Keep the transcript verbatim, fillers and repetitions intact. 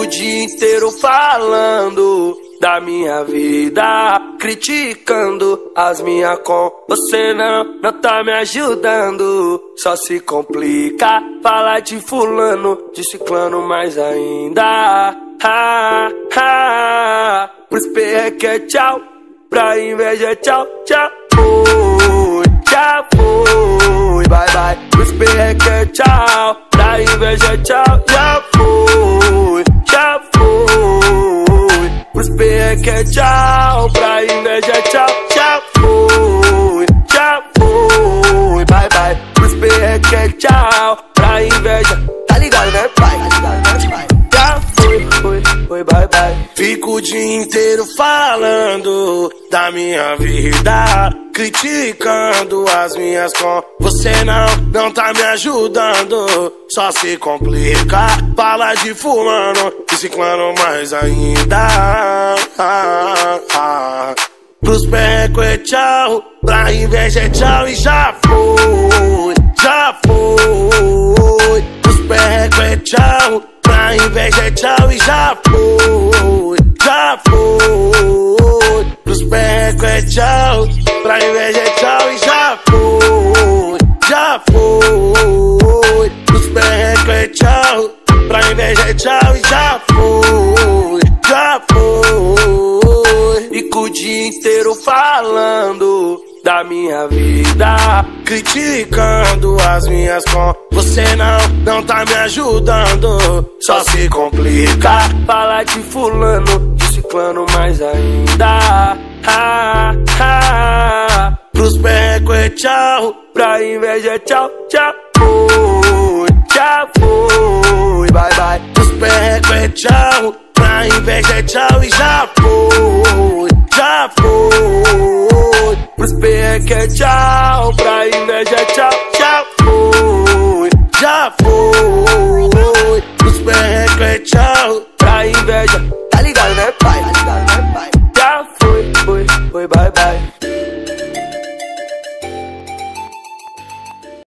dia inteiro falando da minha vida, criticando as minhas com você não, não tá me ajudando. Só se complica falar de fulano, de ciclano mais ainda. Ha, ha. Pros perreque é tchau, pra inveja é tchau, tchau. Foi, já foi, bye bye. Pros perreque é tchau, pra inveja é tchau, já foi, já foi. Pros perreque é tchau, pra inveja é tchau, já foi, já foi, bye bye. Pros perreque é tchau, pra inveja, tá ligado né pai? Tá ligado né pai? Já foi, foi, foi, bye bye. Fico o dia inteiro falando da minha vida, criticando as minhas com você não, não tá me ajudando. Só se complica, fala de fulano, de ciclano mais ainda. Ah, ah. Pros perreco é tchau, pra inveja é tchau e já foi, já foi. Pros perreco é tchau, pra inveja é tchau e já foi, já foi. Pros perreco é tchau, pra inveja é tchau e já foi, já foi. Pros perreco é tchau, pra inveja é tchau e já foi, já foi. Fico o dia inteiro falando da minha vida, criticando as minhas com você não, não tá me ajudando. Só se complica falar de fulano, de ciclano mais ainda. Ha, ha. Pros perreco é tchau, pra inveja é tchau, tchau. Foi, já foi, bye bye. Pros perreco é tchau, pra inveja é tchau e já foi, já foi. Pros perreco é tchau, pra inveja é tchau.